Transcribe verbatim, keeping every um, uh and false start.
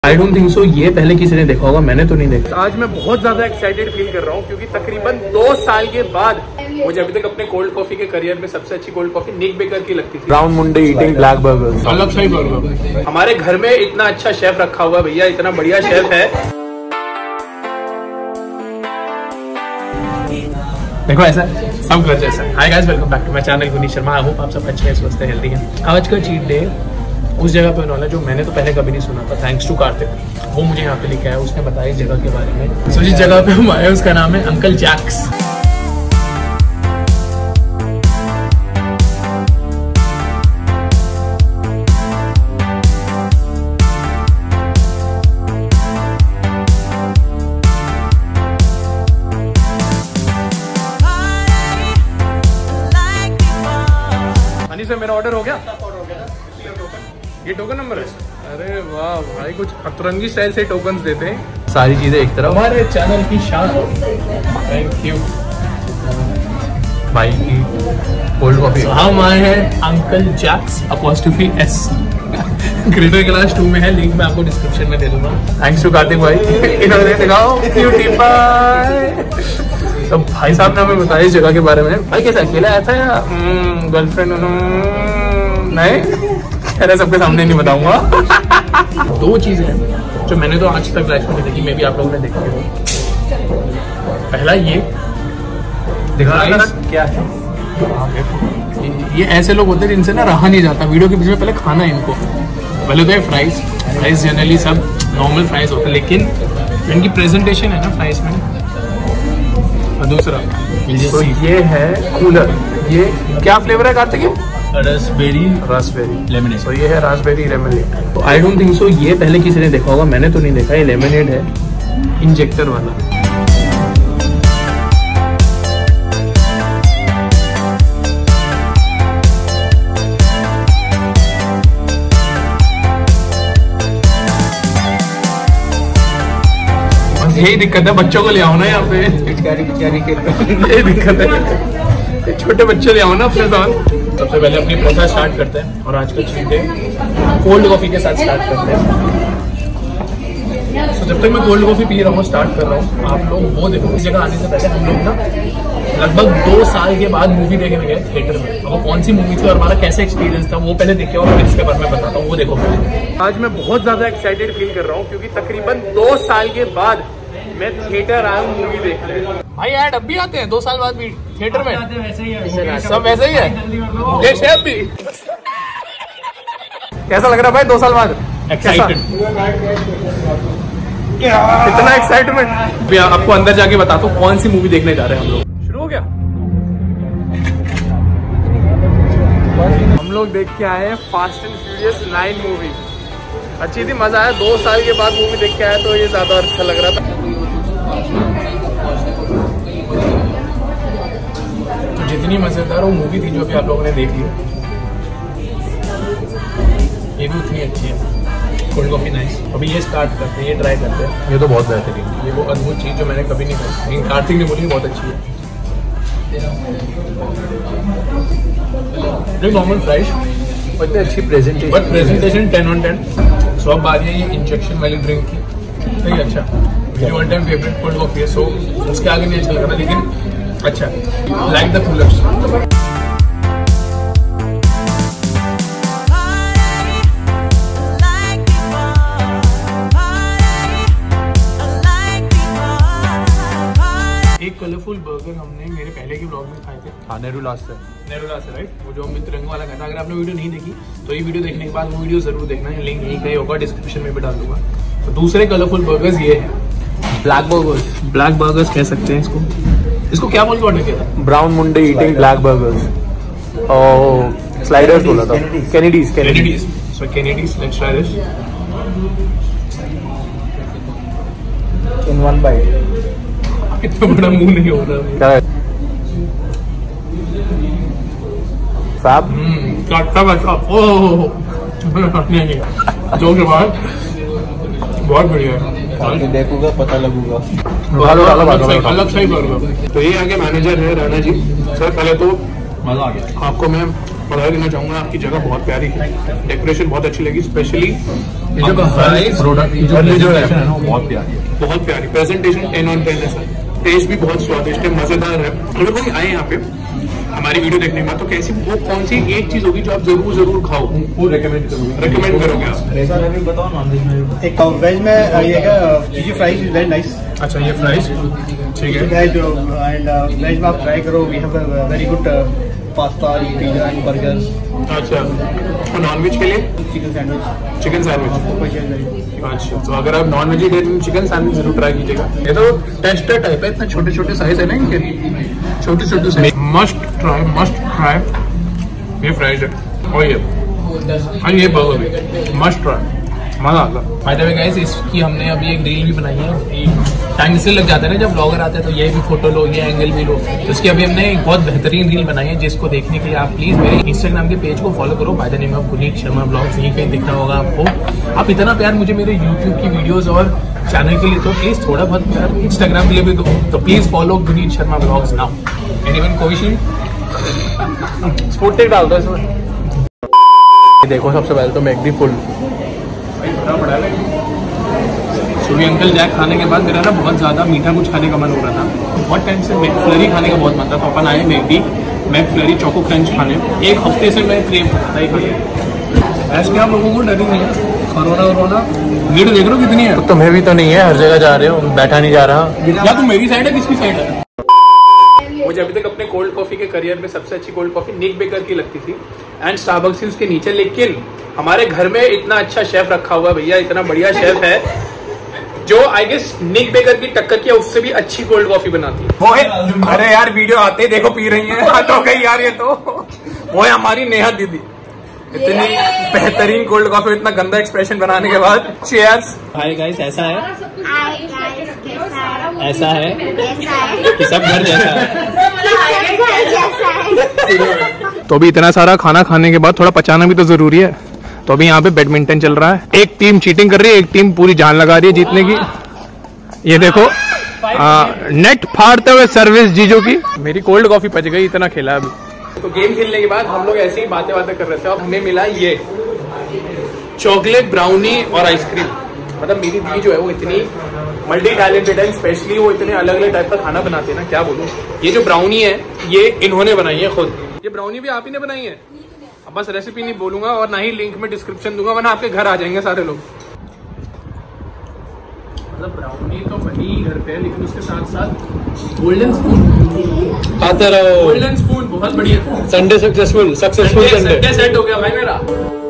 I don't think so ये पहले किसी ने देखा होगा, मैंने तो नहीं देखा। आज मैं बहुत ज्यादा एक्साइटेड फील कर रहा हूँ क्योंकि तकरीबन दो साल के बाद मुझे अभी तक अपने कोल्ड कॉफी के करियर में सबसे अच्छी कोल्ड कॉफी निक बेकर की लगती थी। Brown Munde eating black burgers, अलग सही बर्गर। हमारे घर में इतना अच्छा शेफ रखा हुआ है भैया, इतना बढ़िया शेफ है। देखो ऐसा सब घर जैसा। Hi guys, welcome back to my channel Gunish Sharma. I hope आप सब अच्छे हैं, स्वस्थ हैं, हेल्दी हैं। आज का चीट डे उस जगह पे होने वाला जो मैंने तो पहले कभी नहीं सुना था, थैंक्स टू कार्तिक। वो मुझे यहाँ पे लेके आया, उसने बताया इस जगह के बारे में। so, जिस जगह पे हम आए उसका नाम है अंकल जैक्स। हनी से मेरा ऑर्डर हो गया। ये टोकन नंबर है। अरे वाह भाई, कुछ अतरंगी स्टाइल से टोकन्स देते हैं। सारी चीजें एक तरफ, हमारे चैनल की शान। थैंक यू भाई की कोल्ड कॉफी। हम आए हैं uncle Jacks apostrophe s, Greater Kailash two में है। लिंक मैं आपको डिस्क्रिप्शन में दे दूंगा। थैंक्स टू कार्तिक भाई, इन्होंने दिखाओ क्यूटी पाई। तो भाई साहब ने हमें बताया इस जगह के बारे में। भाई कैसे अकेला आया था या गर्लफ्रेंड? नहीं, अरे सबके सामने नहीं बताऊंगा। दो चीजें हैं जो मैंने तो आज तक लाइफ में देखी, मे भी आप लोगों ने देखी हो। पहला ये दिखा क्या है, ये ऐसे लोग होते हैं जिनसे ना रहा नहीं जाता। वीडियो के बीच में पहले खाना है इनको। पहले तो ये फ्राइज फ्राइज जनरली सब नॉर्मल फ्राइज होते हैं, लेकिन इनकी प्रेजेंटेशन है ना फ्राइज में। और दूसरा तो ये है कूलर। ये क्या फ्लेवर है कार्तिक? Raspberry Raspberry lemonade. तो ये है रास्पबेरी लेमनेड। तो आई डोंट थिंक सो ये पहले किसी ने देखा होगा, मैंने तो नहीं देखा। ये लेमनेड है इंजेक्टर वाला। बस यही दिक्कत है, बच्चों को ले आओ ना यहाँ पे। पिचकारी पिचकारी के यही दिक्कत है, छोटे बच्चे ले आओ ना अपने साथ। सबसे पहले अपनी प्रथा स्टार्ट करते हैं और आज का चीट डे कोल्ड कॉफी के साथ स्टार्ट करते हैं। तो जब तक मैं कोल्ड कॉफी पी रहा हूँ, स्टार्ट कर रहा हूँ, आप लोग वो देखो। इस जगह आने से पहले हम लोग ना लगभग दो साल के बाद मूवी देखने गए थिएटर में। अब वो कौन सी मूवी थी और हमारा कैसा एक्सपीरियंस था वो पहले देखे और फिर इसके बारे में बताता हूँ, वो देखो पहले। आज मैं बहुत ज्यादा एक्साइटेड फील कर रहा हूँ क्योंकि तकरीबन दो साल के बाद मैं थिएटर आया हूँ मूवी देखने। भाई ऐड अब भी आते हैं दो साल बाद भी थिएटर में? वैसे ही है, सब वैसे ही है। ये शेफ भी कैसा लग रहा है भाई दो साल बाद? एक्साइटेड, इतना एक्साइटमेंट। आपको अंदर जाके बताता हूँ कौन सी मूवी देखने जा रहे हैं हम लोग। शुरू हो गया। हम लोग देख के आए हैं fast and furious nine movie. अच्छी थी, मजा आया। दो साल के बाद मूवी देख के आया तो ये ज्यादा अच्छा लग रहा था। तो जितनी मजेदार वो मूवी थी जो अभी आप लोगों ने देख ली, ये भी उतनी अच्छी है। Cold coffee nice. अभी ये स्टार्ट करते हैं, ये ट्राई करते हैं। ये तो बहुत बेहतरीन। ये वो अद्भुत चीज जो मैंने कभी नहीं खाई, लेकिन कार्तिक ने बोली बहुत अच्छी है। ये नॉर्मल फ्राइज, इतनी अच्छी presentation, but presentation ten on ten. So अब बात ये इंजेक्शन वाली ड्रिंक की, नहीं अच्छा, मेरी one time favourite cold coffee है। सो उसके आगे नहीं अच्छा लग रहा, लेकिन अच्छा लाइक द कूलर्स। एक कलरफुल बर्गर हमने मेरे पहले के ब्लॉग में खाए थे। हाँ, नेरुला से नेरुला से राइट, वो जो अमित रंग वाला कहता। अगर आपने वीडियो नहीं देखी तो ये वीडियो देखने के बाद वो वीडियो जरूर देखना है, लिंक यहीं कहीं होगा, डिस्क्रिप्शन में भी डाल दूंगा। तो दूसरे कलरफुल बर्गर्स ये है ब्लैक बर्गर्स। ब्लैक बर्गर्स कह सकते हैं इसको। इसको क्या बोल के ऑर्डर किया था? Brown Munde eating black burgers और स्लाइडर्स बोला था। Kennedys Kennedys so Kennedys let's try this in one bite. इतना बड़ा मुंह नहीं हो रहा क्या है? साहब काटता बच्चा। ओह नहीं नहीं, जो के बाद बहुत बढ़िया है। देखूंगा पता लगूगा। अलग सही बर्गर। तो ये आगे मैनेजर है राणा जी। सर पहले तो मजा आ गया। आपको मैं बता देना चाहूँगा आपकी जगह बहुत प्यारी है, डेकोरेशन बहुत अच्छी लगी, स्पेशली ये जो प्रोडक्ट जो है ना बहुत प्यारी है, बहुत प्यारी प्रेजेंटेशन, टेन ऑन टेन है सर। टेस्ट भी बहुत स्वादिष्ट है, मजेदार है। अगर कोई आए यहाँ पे हमारी वीडियो देखने के बाद तो कैसी वो कौन सी एक चीज होगी जो आप जरूर जरूर खाओ, वो रेकमेंड करोगे रेकमेंड करोगे आप? बताओ नॉन वेज में। एक वेज में ये chilli fries is very nice. अच्छा ये फ्राइज ठीक है। वेज एंड वेज में आप ट्राई करो, we have a very good pasta, pizza and burgers. अच्छा और नॉन वेज के लिए चिकन सैंडविच, चिकन सैंडविच। अच्छा तो अगर आप नॉन वेजिटेरियन चिकन सैंडविच जरूर ट्राई कीजिएगा। ये तो टेस्टर टाइप है, इतने छोटे छोटे साइज है ना इनके, छोटे छोटे size. Must try must try ये फ्राइज है और ये और ये बर्गर भी मस्ट ट्राई, मजा आता है। बाय द वे गाइस इसकी हमने अभी एक रील भी बनाई है। टाइम इसलिए लग जाता है ना जब ब्लॉगर आते हैं, तो ये भी फोटो लो, ये एंगल भी लो, तो उसकी अभी हमने एक बहुत बेहतरीन रील बनाई है, जिसको देखने के लिए आप प्लीज मेरे इंस्टाग्राम के पेज को फॉलो करो, by the name of Puneet Sharma blogs, यहीं कहीं दिख रहा होगा आपको। आप इतना प्यार मुझे मेरे यूट्यूब की वीडियोज और चैनल के लिए तो प्लीज थोड़ा बहुत प्यार इंस्टाग्राम के लिए भी दो, तो please follow Puneet Sharma blogs now. Anyone Covishield स्पोर्टेक डाल दो इसमें। देखो सबसे पहले तो मैकडी फुल सुबह अंकल जैक खाने के बाद मेरा ना बहुत ज़्यादा मीठा कुछ खाने का मन हो रहा था, बहुत टाइम से मैकफ्लरी खाने का बहुत मन था, तो अपन आए मैकडी मैकफ्लरी चोको क्रंच खाने। एक हफ्ते से मैं क्रेव करता ही खाने। ऐसे आप लोगों को डर ही नहीं है, कोरोना वरोना भीड़ देख रहे हो कितनी है। तो तुम्हें भी तो नहीं है, हर जगह जा रहे हो, बैठा नहीं जा रहा। या तुम मेरी साइड है किसकी साइड है? मुझे अभी तक अपने कोल्ड कॉफी के करियर में सबसे अच्छी कोल्ड कॉफी निक बेकर की लगती थी एंड स्टारबक्स उसके नीचे, लेकिन हमारे घर में इतना अच्छा शेफ रखा हुआ है भैया, इतना बढ़िया शेफ है जो आई गेस निक बेकर की टक्कर किया, उससे भी अच्छी कोल्ड कॉफी बनाती है वो है। अरे यार वीडियो आते ही देखो पी रही है, हाथ हो गई यार ये तो। वो है हमारी नेहा दीदी, इतनी बेहतरीन कोल्ड कॉफी, इतना गंदा एक्सप्रेशन बनाने के बाद। चीयर्स। हाय गाइस ऐसा है, हाय गाइस कैसा है? ऐसा है कैसा है? कि सब घर जैसा है। सब घर जैसा है। तो अभी इतना सारा खाना खाने के बाद थोड़ा पचाना भी तो जरूरी है, तो अभी यहाँ पे बैडमिंटन चल रहा है। एक टीम चीटिंग कर रही है, एक टीम पूरी जान लगा रही है जीतने की। ये देखो आ, नेट फाड़ते हुए सर्विस जीजो की। मेरी कोल्ड कॉफी पच गई, इतना खेला अभी। तो गेम खेलने के बाद हम लोग ऐसे ही बातें बातें कर रहे थे और हमें मिला ये चॉकलेट ब्राउनी और आइसक्रीम। मतलब मेरी दीदी जो है वो इतनी मल्टी टैलेंटेड है, स्पेशली वो इतने अलग अलग टाइप का खाना बनाते हैं ना, क्या बोलूं। ये जो ब्राउनी है ये इन्होंने बनाई है खुद, ये ब्राउनी भी आप ही ने बनाई है। अब बस रेसिपी नहीं बोलूंगा और ना ही लिंक में डिस्क्रिप्शन दूंगा, वरना आपके घर आ जाएंगे सारे लोग। मतलब ब्राउनी तो बनी घर पे, लेकिन उसके साथ साथ गोल्डन स्पून खाते रहो। गोल्डन स्पून बहुत बढ़िया। Sunday successful successful Sunday set हो गया भाई मेरा।